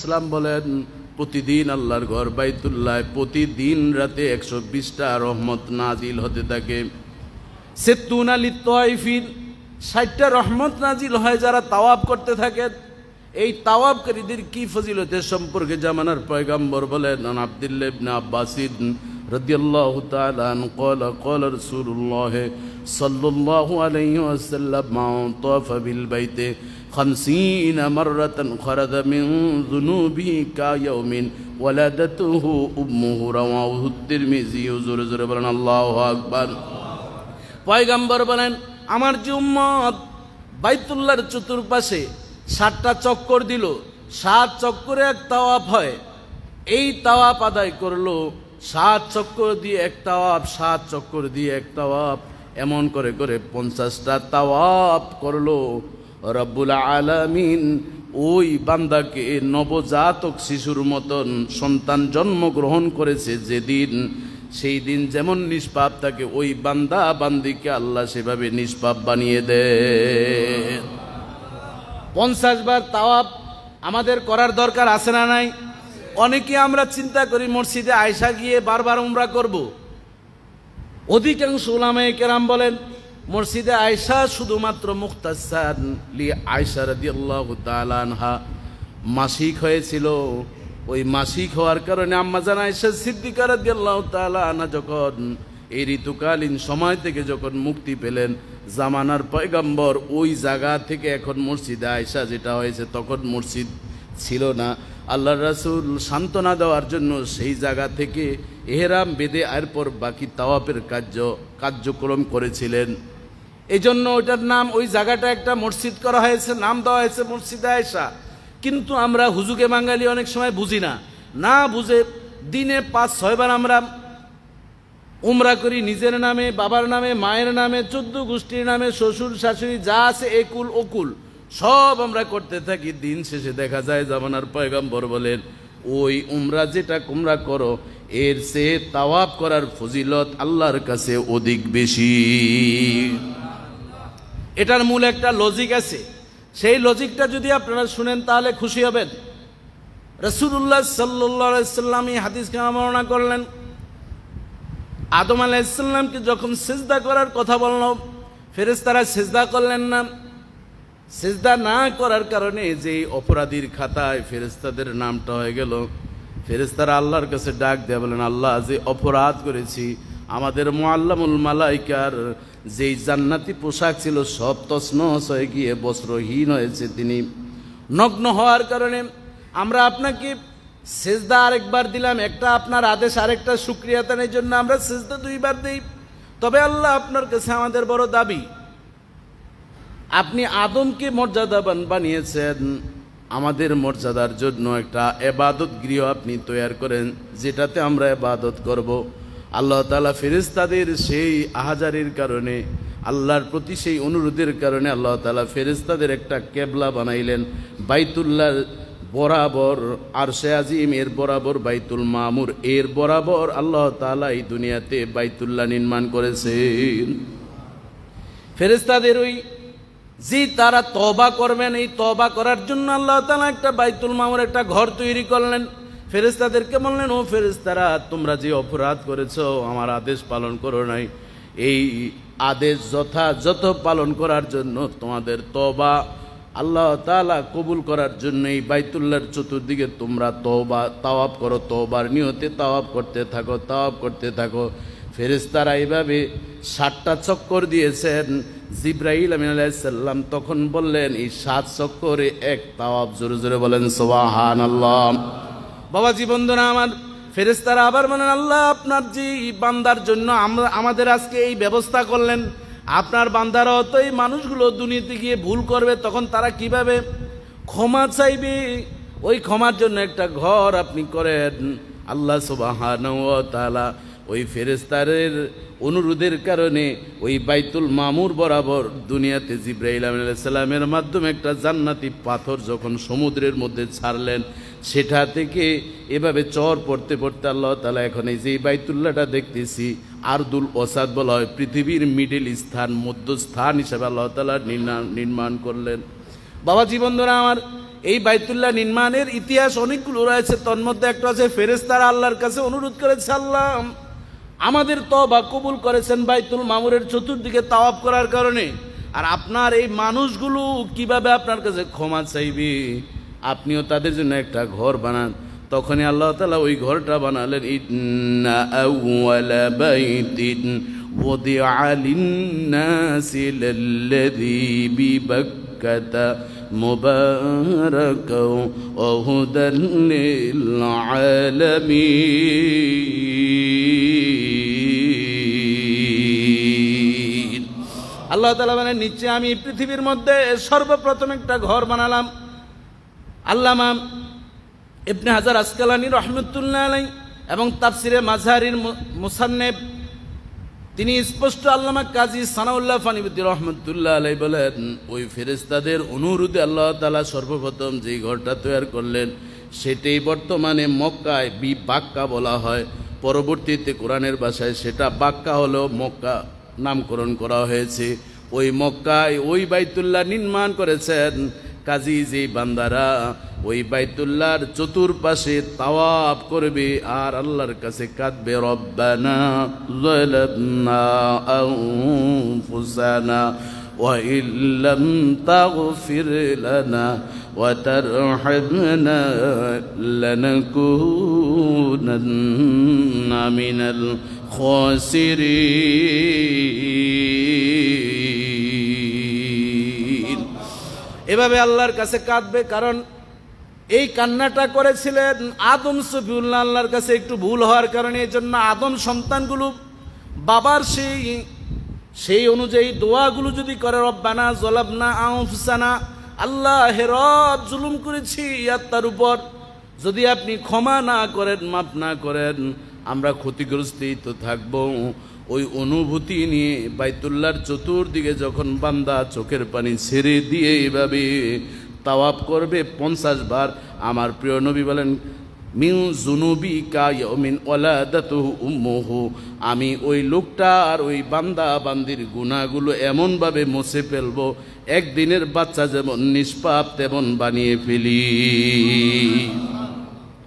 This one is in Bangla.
ইসলাম বলেন প্রতিদিন আল্লাহর ঘর বাইতুল্লাহ প্রতিদিন রাতে 120টা রহমত নাজিল হতে থাকে। সেতুনা লিত্তাইফিন 60টা রহমত নাজিল হয় যারা তাওয়াব করতে থাকে। এই তাওয়াবকারীদের কি ফজিলতে সম্পর্কে জামানার পয়গম্বর বলেন, আব্দুল্লাহ ইবনে আব্বাস রাদিয়াল্লাহু তাআলা আনহু قال قال رسول الله صلى الله عليه وسلم من طاف بالبيت 50 مرة خرج من ذنوبه كيوم ولدته أمه رواه الترمذي। জোরে জোরে বলেন আল্লাহু আকবার। পয়গম্বর বলেন, আমার যে উম্মত বাইতুল্লাহর চতুর্পাশে 7টা চক্কর দিল, 7 চক্করে এক তাওয়াফ হয়, এই তাওয়াফ আদায় করলো, 7 চক্কর দিয়ে এক তাওয়াফ, 7 চক্কর দিয়ে এক তাওয়াফ, এমন করে করে 50টা তাওয়াফ করলো। রব্বুল আলামিন ওই বান্দাকে নবজাতক শিশুর মতন সন্তান জন্মগ্রহণ করেছে যেদিন, সেই দিন যেমন নিষ্পাপ থাকে ওই বান্দা বান্দিকে আল্লাহ সেভাবে নিষ্পাপ বানিয়ে দেয়। 50 বার তাওয়াফ আমাদের করার দরকার আছে না নাই? অনেকে আমরা চিন্তা করি মসজিদে আয়েশা গিয়ে বারবার উমরা করব। অধিকাংশ উলামায়ে কেরাম বলেন মসজিদে আয়েশা শুধুমাত্র মুখতাসার লি আয়েশা রাদিয়াল্লাহু তাআলা আনহা মাসিক হয়েছিল। ওই মাসিক হওয়ার কারণে আম্মাজান আয়েশা সিদ্দিকা রাদিয়াল্লাহু তাআলা আনহা যখন এই ঋতুকালীন সময় থেকে যখন মুক্তি পেলেন, জামানার পয়গম্বর ওই জায়গা থেকে এখন মসজিদে আয়েশা যেটা হয়েছে, তখন মসজিদ ছিল না। আল্লাহ রাসূল সান্ত্বনা দেওয়ার জন্য সেই জায়গা থেকে এহরাম বেঁধে এরপর বাকি তাওয়াফের কার্যক্রম করেছিলেন। এই জন্য ওইটার নাম, ওই জায়গাটা একটা মসজিদ করা হয়েছে, নাম দেওয়া হয়েছে মসজিদে আয়েশা। কিন্তু আমরা হুজুগে বাঙালি অনেক সময় বুঝি না, না বুঝে দিনে 5-6 বার আমরা উমরা করি নিজের নামে, বাবার নামে, মায়ের নামে, 14 গোষ্ঠীর নামে, শ্বশুর শাশুড়ি যা আছে একুল ওকুল সব আমরা করতে থাকি। দিন শেষে দেখা যায় জামানার পয়গম্বর বলেন ওই উমরা যেটা তোমরা করো এর চেয়ে তাওয়াফ করার ফজিলত আল্লাহর কাছে অধিক বেশি। এটার মূল একটা লজিক আছে, সেই লজিকটা যদি আপনারা শুনেন তাহলে খুশি হবেন। রাসূলুল্লাহ সাল্লাল্লাহু আলাইহি ওয়াসাল্লাম এই হাদিসকে বর্ণনা করলেন, আদম আলাইহিস সালামকে যখন সিজদা করার কথা বলল, ফেরেশতারা সিজদা করলেন না। সিজদা না করার কারণে যে অপরাধীর খাতায় ফেরেশতাদের নামটা হয়ে গেল, ফেরেশতারা আল্লাহর কাছে ডাক দেয়া বলেন, আল্লাহ যে অপরাধ করেছি, আমাদের মুআল্লামুল মালাইকার যেই জান্নাতি পোশাক ছিল সব তছনছ হয়ে গিয়ে বস্ত্রহীন হয়েছে, তিনি নগ্ন হওয়ার কারণে আমরা আপনাকে সিজদা আরেকবার দিলাম, একটা আপনার আদেশ, আরেকটা শুকরিয়া তানের জন্য আমরা সিজদা 2 বার দেই। তবে আল্লাহ আপনার কাছে আমাদের বড় দাবি, আপনি আদমকে মর্যাদাবান বানিয়েছেন, আমাদের মর্যাদার জন্য একটা ইবাদত গৃহ আপনি তৈরি করেন যেটাতে আমরা ইবাদত করব। আল্লাহ তাআলা ফেরেশতাদের সেই আহাজারির কারণে, আল্লাহর প্রতি সেই অনুরোধের কারণে আল্লাহ তাআলা ফেরেশতাদের একটা কেবলা বানাইলেন বাইতুল্লাহ বরাবর, আরশে আজিম এর বরাবর বাইতুল মামুর এর বরাবর আল্লাহ তাআলা এই দুনিয়াতে বাইতুল্লাহ নির্মাণ করেছেন। ফেরেশতাদের ওই যে তারা তওবা করবেন, এই তওবা করার জন্য আল্লাহ তাআলা একটা বাইতুল মামুর একটা ঘর তৈরি করলেন। ফেরেশতাদেরকে বললেন, ও ফেরেশতারা তোমরা যে অপরাধ করেছো, আমার আদেশ পালন করো নাই, এই আদেশ যথাযথ পালন করার জন্য তোমাদের তওবা আল্লাহ তাআলা কবুল করার জন্য এই বাইতুল্লাহর চতুর্দিকে তোমরা তাওয়াফ করো, তওবার নিয়তে তাওয়াফ করতে থাকো। ফেরেশতারা এইভাবে 7টা চক্কর দিয়েছেন। জিবরাইল আমিন আলাইহিস সালাম তখন বললেন, এই 7 চক্করে এক তাওয়াফ। জোরে জোরে বলেন সুবহানাল্লাহ। বাবাজি বন্ধুরা আমার, ফেরেশতারা আবার বলেন, আল্লাহ আপনার যে বান্দার জন্য আমাদের আজকে এই ব্যবস্থা করলেন, আপনার বান্দারাও তো এই মানুষগুলো দুনিয়াতে গিয়ে ভুল করবে, তখন তারা কিভাবে ক্ষমা চাইবে, ওই ক্ষমার জন্য একটা ঘর আপনি করেন। আল্লাহ সুবহানাহু ওয়া তাআলা ওই ফেরেশতাদের অনুরোধের কারণে ওই বাইতুল মামুর বরাবর দুনিয়াতে জিবরাইল আলাইহিস সালামের মাধ্যমে একটা জান্নাতি পাথর যখন সমুদ্রের মধ্যে ছাড়লেন, সেটা থেকে এভাবে চর পড়তে পড়তে আল্লাহ তাআলা এখন এই যে বাইতুল্লাহটা দেখতেছি আরদুল ওসাদ বলা হয়, পৃথিবীর মিডল স্থান, মধ্যস্থান হিসেবে আল্লাহ তাআলা নির্মাণ করলেন। বাবাজি বন্ধুরা আমার, এই বাইতুল্লাহ নির্মাণের ইতিহাস অনেকগুলো রয়েছে। তন্মধ্যে একটা আছে ফেরেশতারা আল্লাহর কাছে অনুরোধ করেছে, আল্লাহ আমাদের তওবা কবুল করেছেন বাইতুল মামুরের চতুর্দিকে তাওয়াফ করার কারণে, আর আপনার এই মানুষগুলো কিভাবে আপনার কাছে ক্ষমা চাইবে, আপনিও তাদের জন্য একটা ঘর বানান। তখনই আল্লাহ তাআলা ওই ঘরটা বানালেন, ইন্না আউওয়ালা বাইতিন ওয়াদিআ লিন-নাসি লাল্লাযী বিবাক্কাতা মুবারাকাও ওয়া হুদাল লিল আলামিন। আল্লাহ তাআলা বলেন, নিচে আমি পৃথিবীর মধ্যে সর্বপ্রথম একটা ঘর বানালাম। আল্লামা ইবনে হাজার আসকালানী রহমতুল্লাহ আলাইহি এবং তাফসিরে মাযহারির মুসান্নিফ তিনি স্পষ্ট আল্লামা কাজী সানাউল্লাহ ফানিবুদ্দি রহমতুল্লাহ আলাইহি বলেন, ওই ফেরেশতাদের অনুরোধে আল্লাহ তাআলা সর্বপ্রথম যেই ঘরটা তৈরি করলেন সেটাই বর্তমানে মক্কায় বাক্কা বলা হয়। পরবর্তীতে কোরআনের ভাষায় সেটা বাক্কা হলেও মক্কা নামকরণ করা হয়েছে। ওই মক্কায় ওই বাইতুল্লাহ নির্মাণ করেছেন। কাজী যে বান্দারা ওই বাইতুল্লাহর চতুর্পাশে তাওয়াফ করবে আর আল্লাহর কাছে কাঁদবে, রব্বানা যালামনা আনফুসানা ওয়া ইল্লাম তাগফির লানা ওয়া তারহামনা লানাকুনান্না মিনাল খাসিরিন। এভাবে আল্লাহর কাছে কাঁদবে, কারণ এই কান্নাটা করেছিলেন আদম সফিউল্লাহ আল্লাহর কাছে একটু ভুল হওয়ার কারণে। এই জন্য আদম সন্তানগুলো বাবার সেই অনুযায়ী দোয়াগুলো যদি করে, রব্বানা যালামনা আনফুসানা, আল্লাহ হে রব জুলুম করেছি আত্মার উপর, যদি আপনি ক্ষমা না করেন, মাফ না করেন, আমরা ক্ষতিগ্রস্তই তো থাকবো। ওই অনুভূতি নিয়ে বাইতুল্লাহর চতুর্দিকে যখন বান্দা চোখের পানি ছেড়ে দিয়ে এইভাবে তাওয়াফ করবে 50 বার, আমার প্রিয় নবী বলেন, মিন যুনুবিকা ইয়াউমিন ওয়ালাদাতুহু উম্মুহু, আমি ওই লোকটা আর ওই বান্দা বান্দির গুনাহগুলো এমনভাবে মুছে ফেলবো, একদিনের বাচ্চা যেমন নিষ্পাপ তেমন বানিয়ে ফেলি।